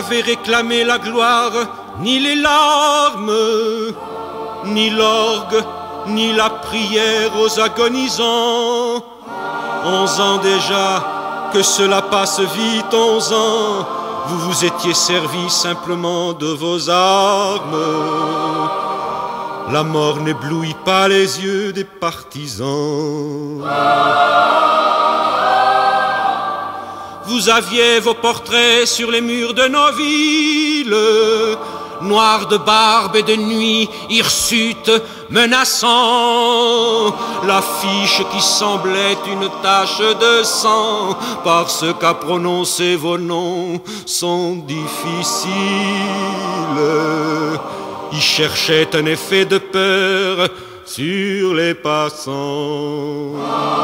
n'avez réclamé la gloire, ni les larmes, ni l'orgue, ni la prière aux agonisants. 11 ans déjà, que cela passe vite, 11 ans, vous vous étiez servi simplement de vos armes. La mort n'éblouit pas les yeux des partisans. Vous aviez vos portraits sur les murs de nos villes, noirs de barbe et de nuit, hirsutes menaçants. L'affiche qui semblait une tache de sang, parce qu'à prononcer vos noms sont difficiles. Ils cherchaient un effet de peur sur les passants.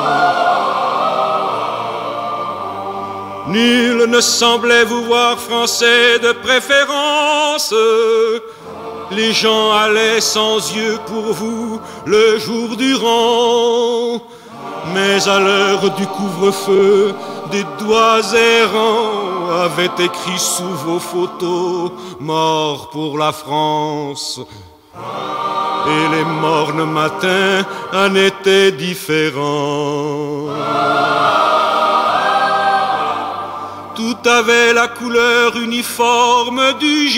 Nul ne semblait vous voir français de préférence. Les gens allaient sans yeux pour vous le jour durant. Mais à l'heure du couvre-feu, des doigts errants avaient écrit sous vos photos « Mort pour la France ». Et les mornes matins en étaient différents. Tout avait la couleur uniforme du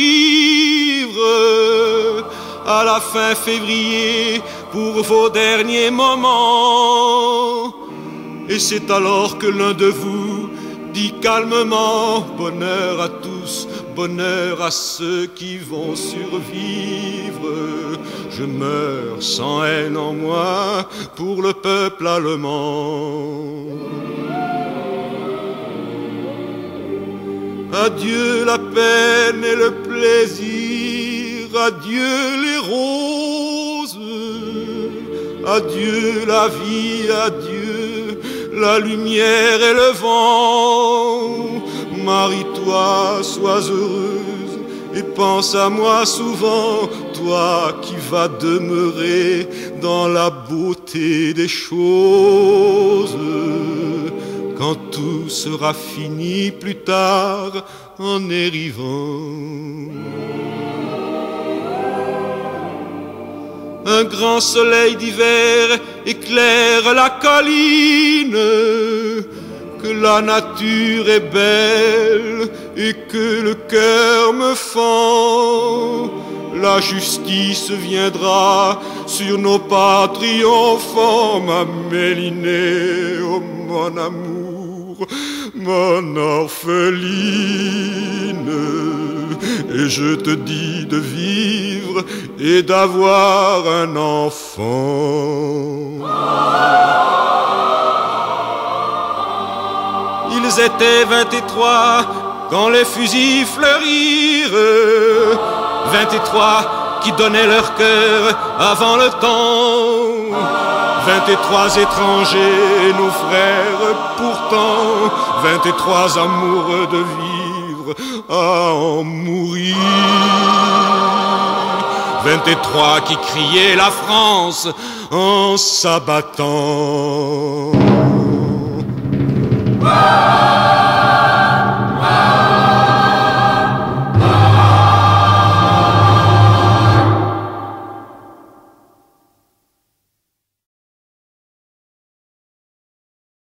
givre. À la fin février, pour vos derniers moments. Et c'est alors que l'un de vous dit calmement « Bonheur à tous, bonheur à ceux qui vont survivre. Je meurs sans haine en moi pour le peuple allemand. » Adieu la peine et le plaisir, adieu les roses, adieu la vie, adieu la lumière et le vent. Marie-toi, sois heureuse et pense à moi souvent, toi qui vas demeurer dans la beauté des choses. Quand tout sera fini plus tard en érivant. Un grand soleil d'hiver éclaire la colline, que la nature est belle et que le cœur me fend. La justice viendra sur nos pas triomphants, ma Mélinée, oh mon amour, mon orpheline. Et je te dis de vivre et d'avoir un enfant. Ils étaient 23 quand les fusils fleurirent, 23 qui donnaient leur cœur avant le temps. 23 étrangers, nos frères pourtant, 23 amoureux de vivre à en mourir. 23 qui criaient la France en s'abattant.